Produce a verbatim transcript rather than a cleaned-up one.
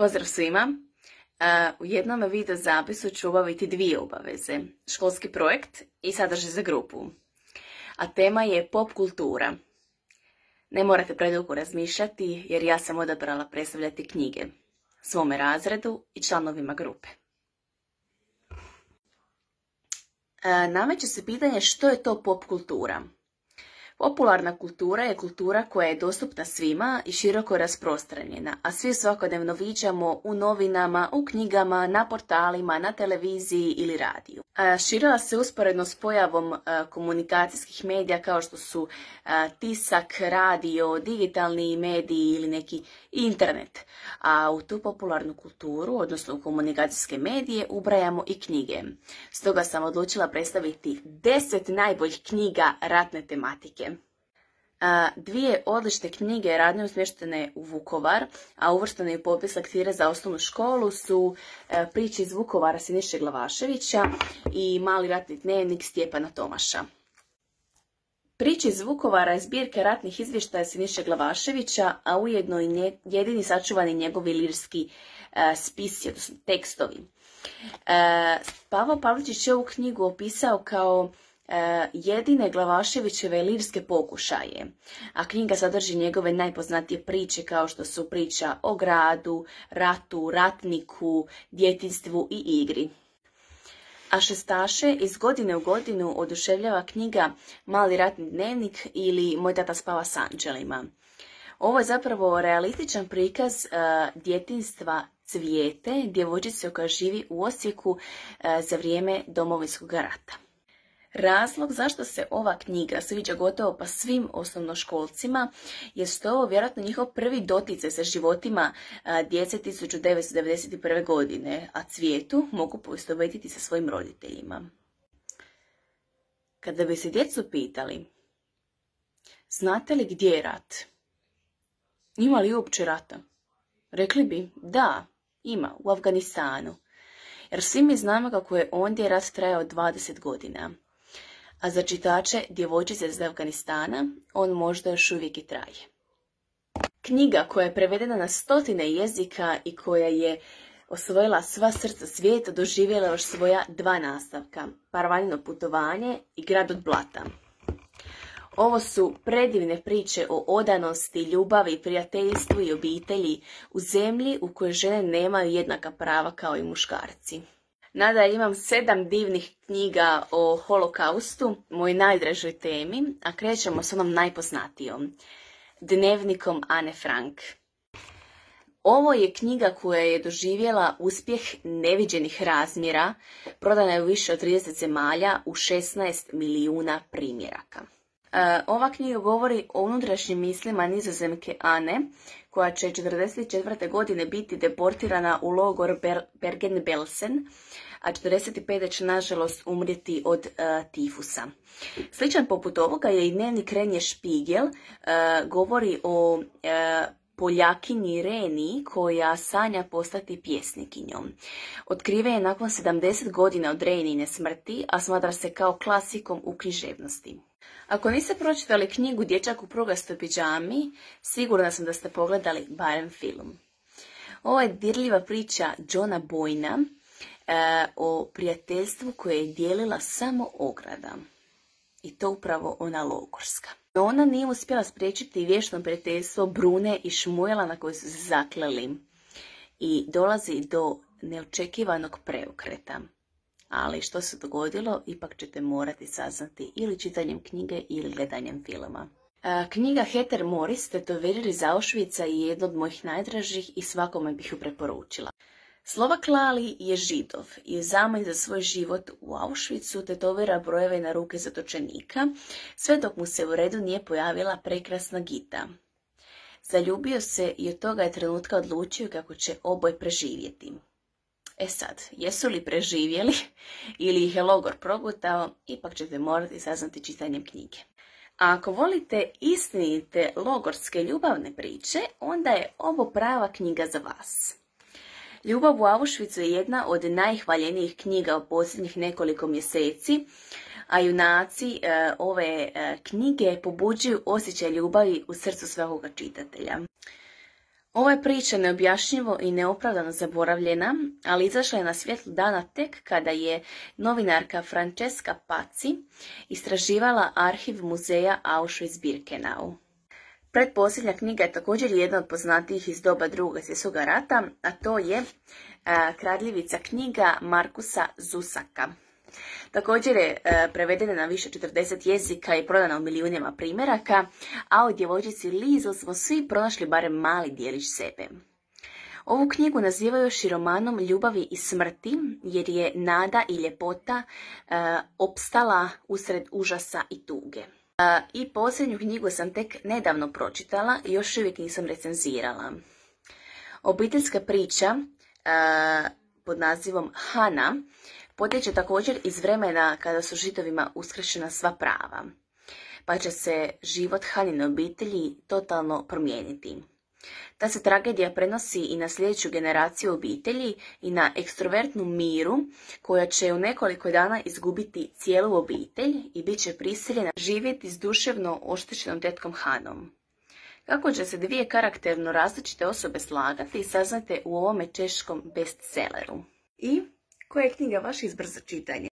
Pozdrav svima! U jednom video zapisu ću obaviti dvije obaveze. Školski projekt i sadržaj za grupu. A tema je pop kultura. Ne morate predugo razmišljati jer ja sam odabrala predstavljati knjige svome razredu i članovima grupe. Nameće se pitanje što je to pop kultura. Popularna kultura je kultura koja je dostupna svima i široko rasprostranjena, a svi svakodnevno viđamo u novinama, u knjigama, na portalima, na televiziji ili radiju. Širila se usporedno s pojavom komunikacijskih medija kao što su tisak, radio, digitalni mediji ili neki internet. A u tu popularnu kulturu, odnosno u komunikacijske medije, ubrajamo i knjige. Stoga sam odlučila predstaviti deset najboljih knjiga ratne tematike. Dvije odlične knjige radne smještene u Vukovar, a uvrštene u popis lektire za osnovnu školu su Priče iz Vukovara Siniše Glavaševića i Mali ratni dnevnik Stjepana Tomaša. Priče iz Vukovara je zbirka ratnih izvještaja Siniše Glavaševića, a ujedno i jedini sačuvani njegovi lirski spisi, odnosno tekstovi. Pavao Pavličić je ovu knjigu opisao kao jedine Glavaševićeve lirske pokušaje, a knjiga sadrži njegove najpoznatije priče kao što su priča o gradu, ratu, ratniku, djetinjstvu i igri. A šestaše iz godine u godinu oduševljava knjiga Mali ratni dnevnik ili Moj tata spava s anđelima. Ovo je zapravo realističan prikaz uh, djetinjstva Cvijete, djevojčice koja živi u Osijeku uh, za vrijeme Domovinskog rata. Razlog zašto se ova knjiga sviđa gotovo pa svim osnovnoškolcima je što je ovo vjerojatno njihov prvi doticaj sa životima a, djece tisuću devetsto devedeset prve. godine, a Cvijetu mogu poistovjetiti sa svojim roditeljima. Kada bi se djecu pitali, znate li gdje je rat? Ima li uopće rata? Rekli bi, da, ima, u Afganistanu. Jer svi mi znamo kako je ondje rat trajao dvadeset godina. A za čitače djevojčice iz Afganistana on možda još uvijek i traje. Knjiga koja je prevedena na stotine jezika i koja je osvojila sva srca svijeta doživjela još svoja dva nastavka, Paravanino putovanje i Grad od blata. Ovo su predivne priče o odanosti, ljubavi, prijateljstvu i obitelji u zemlji u kojoj žene nemaju jednaka prava kao i muškarci. Nadalje imam sedam divnih knjiga o holokaustu, moj najdražoj temi, a krećemo s onom najpoznatijom, Dnevnikom Ane Frank. Ovo je knjiga koja je doživjela uspjeh neviđenih razmjera, prodana je u više od trideset zemalja u šesnaest milijuna primjeraka. Ova knjiga govori o unutrašnjim mislima Nizozemke Ane, koja će četrdeset četvrte. godine biti deportirana u logor Bergen-Belsen, a četrdeset pete. će nažalost umrijeti od uh, tifusa. Sličan poput ovoga je i dnevnik Renje Špigel, uh, govori o uh, Poljakinji Reni koja sanja postati pjesnikinjom. Otkriven je nakon sedamdeset godina od Renine smrti, a smatra se kao klasikom u književnosti. Ako niste pročitali knjigu Dječak u prugastoj pidžami, sigurna sam da ste pogledali barem film. Ovo je dirljiva priča Johna Boyna e, o prijateljstvu koje je dijelila samo ograda. I to upravo ona logorska. No ona nije uspjela spriječiti vječno prijateljstvo Brune i Šmuela na koje su se zakleli. I dolazi do neočekivanog preokreta. Ali što se dogodilo, ipak ćete morati saznati ili čitanjem knjige ili gledanjem filma. E, knjiga Heter Moris, Tetoverili iz Auschwitza, je jedna od mojih najdražih i svakome bih ju preporučila. Slovak Lali je Židov i u zamah za svoj život u Auschwitzu tetovira brojeve na ruke zatočenika, sve dok mu se u redu nije pojavila prekrasna Gita. Zaljubio se i od toga je trenutka odlučio kako će oboje preživjeti. E sad, jesu li preživjeli ili ih je logor progutao, ipak ćete morati saznati čitanjem knjige. A ako volite istinite logorske ljubavne priče, onda je ovo prava knjiga za vas. Ljubav u Auschwitzu je jedna od najhvaljenijih knjiga u posljednjih nekoliko mjeseci, a junaci e, ove e, knjige pobuđuju osjećaj ljubavi u srcu svakoga čitatelja. Ova je priča neobjašnjivo i neopravdano zaboravljena, ali izašla je na svjetlo dana tek kada je novinarka Francesca Pazzi istraživala arhiv muzeja Auschwitz-Birkenau. Pretposljednja knjiga je također jedna od poznatijih iz doba Drugog svjetskog rata, a to je a, Kradljivica knjiga Markusa Zusaka. Također je e, prevedena na više četrdeset jezika i prodana u milijunima primjeraka, a u djevojčici Liesl smo svi pronašli barem mali dijelić sebe. Ovu knjigu nazivaju romanom ljubavi i smrti, jer je nada i ljepota e, opstala usred užasa i tuge. E, I posljednju knjigu sam tek nedavno pročitala i još uvijek nisam recenzirala. Obiteljska priča e, pod nazivom Hana potječe također iz vremena kada su Židovima uskraćena sva prava, pa će se život Hanine obitelji totalno promijeniti. Ta se tragedija prenosi i na sljedeću generaciju obitelji i na ekstrovertnu Miru, koja će u nekoliko dana izgubiti cijelu obitelj i bit će prisiljena živjeti s duševno oštećenom tetkom Hanom. Kako će se dvije karakterno različite osobe slagati, saznajte u ovome češkom bestselleru. I koja je knjiga vaš izbor za čitanje?